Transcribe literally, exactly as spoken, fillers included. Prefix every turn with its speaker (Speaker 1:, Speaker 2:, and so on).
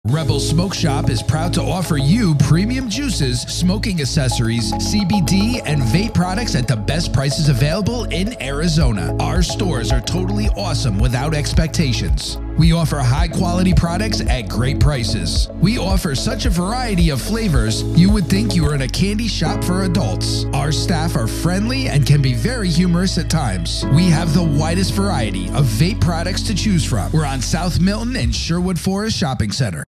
Speaker 1: Rebel Smoke Shop is proud to offer you premium juices, smoking accessories, C B D, and vape products at the best prices available in Arizona. Our stores are totally awesome without expectations. We offer high-quality products at great prices. We offer such a variety of flavors, you would think you were in a candy shop for adults. Our staff are friendly and can be very humorous at times. We have the widest variety of vape products to choose from. We're on South Milton and Sherwood Forest Shopping Center.